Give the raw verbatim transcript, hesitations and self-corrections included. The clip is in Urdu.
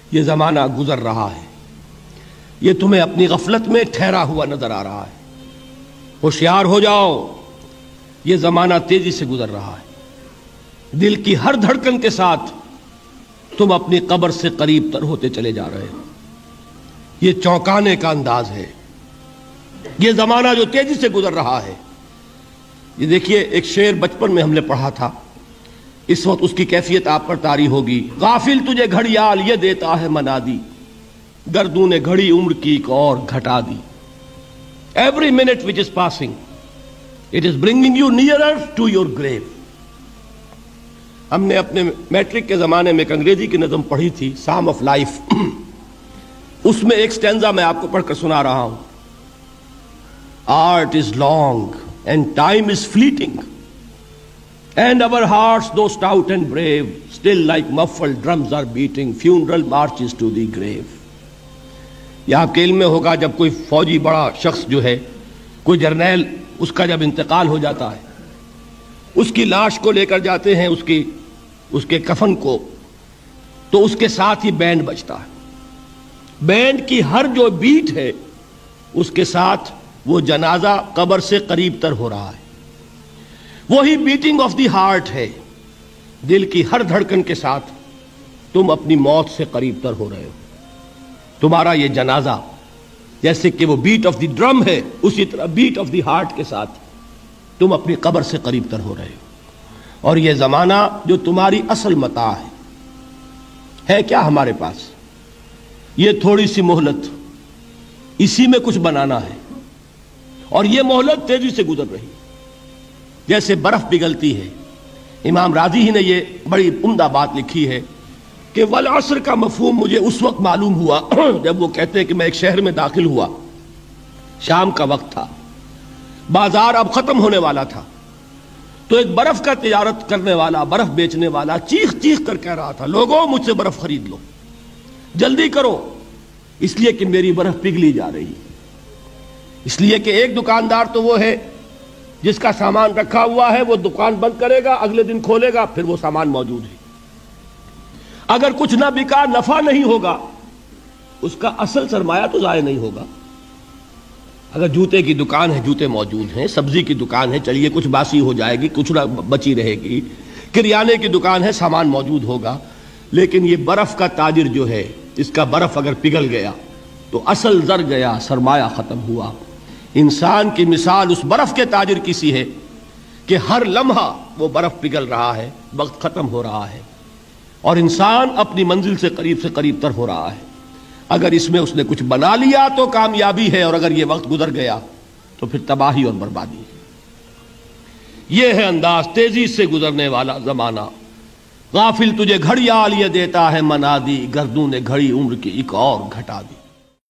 یہ زمانہ گزر رہا ہے، یہ تمہیں اپنی غفلت میں ٹھہرا ہوا نظر آ رہا ہے۔ ہوشیار ہو جاؤ، یہ زمانہ تیزی سے گزر رہا ہے۔ دل کی ہر دھڑکن کے ساتھ تم اپنی قبر سے قریب تر ہوتے چلے جا رہے ہو۔ یہ چونکانے کا انداز ہے، یہ زمانہ جو تیزی سے گزر رہا ہے۔ یہ دیکھیے، ایک شعر بچپن میں ہم نے پڑھا تھا، اس وقت اس کی کیفیت آپ پر طاری ہوگی۔ غافل تجھے گھڑیال یہ دیتا ہے منادی، گردوں نے گھڑی عمر کی ایک اور گھٹا دی۔ Every minute which is passing, it is bringing you nearer to your grave۔ ہم نے اپنے میٹرک کے زمانے میں ایک انگریزی کی نظم پڑھی تھی، سام آف لائف۔ اس میں ایک سٹینزا میں آپ کو پڑھ کر سنا رہا ہوں۔ Art is long and time is fleeting, and our hearts though stout and brave, still like muffled drums are beating funeral marches to the grave۔ یہ آپ کے علم میں ہوگا، جب کوئی فوجی بڑا شخص جو ہے، کوئی جرنیل، اس کا جب انتقال ہو جاتا ہے، اس کی لاش کو لے کر جاتے ہیں، اس کی اس کے کفن کو، تو اس کے ساتھ ہی بینڈ بجتا ہے۔ بینڈ کی ہر جو بیٹ ہے، اس کے ساتھ وہ جنازہ قبر سے قریب تر ہو رہا ہے۔ وہی بیٹنگ آف دی ہارٹ ہے، دل کی ہر دھڑکن کے ساتھ تم اپنی موت سے قریب تر ہو رہے ہو۔ تمہارا یہ جنازہ جیسے کہ وہ بیٹ آف دی ڈرم ہے، اسی طرح بیٹ آف دی ہارٹ کے ساتھ تم اپنی قبر سے قریب تر ہو رہے ہو۔ اور یہ زمانہ جو تمہاری اصل متاع ہے ہے کیا ہمارے پاس؟ یہ تھوڑی سی مہلت، اسی میں کچھ بنانا ہے، اور یہ مہلت تیزی سے گزر رہی ہے، جیسے برف پگھلتی ہے۔ امام راضی ہی نے یہ بڑی عمدہ بات لکھی ہے کہ والعصر کا مفہوم مجھے اس وقت معلوم ہوا جب وہ کہتے ہیں کہ میں ایک شہر میں داخل ہوا، شام کا وقت تھا، بازار اب ختم ہونے والا تھا، تو ایک برف کا تجارت کرنے والا، برف بیچنے والا چیخ چیخ کر کہہ رہا تھا، لوگوں مجھ سے برف خرید لو، جلدی کرو، اس لیے کہ میری برف پگھلی جا رہی ہے۔ اس لیے کہ ایک دکاندار تو وہ ہے جس کا سامان رکھا ہوا ہے، وہ دکان بند کرے گا، اگلے دن کھولے گا، پھر وہ سامان موجود ہے۔ اگر کچھ نہ بکا، نفع نہیں ہوگا، اس کا اصل سرمایہ تو ضائع نہیں ہوگا۔ اگر جوتے کی دکان ہے، جوتے موجود ہیں، سبزی کی دکان ہے، چلیے کچھ باسی ہو جائے گی، کچھ نہ بچی رہے گی، کریانے کی دکان ہے، سامان موجود ہوگا، لیکن یہ برف کا تاجر جو ہے، اس کا برف اگر پگھل گیا تو اصل زر گیا، سرمایہ ختم ہوا۔ انسان کی مثال اس برف کے تاجر کی سی ہے کہ ہر لمحہ وہ برف پگھل رہا ہے، وقت ختم ہو رہا ہے، اور انسان اپنی منزل سے قریب سے قریب تر ہو رہا ہے۔ اگر اس میں اس نے کچھ بنا لیا تو کامیابی ہے، اور اگر یہ وقت گزر گیا تو پھر تباہی اور بربادی ہے۔ یہ ہے انداز تیزی سے گزرنے والا زمانہ۔ غافل تجھے گھڑیال یہ دیتا ہے منادی، گردوں نے گھڑی عمر کی ایک اور گھٹا دی۔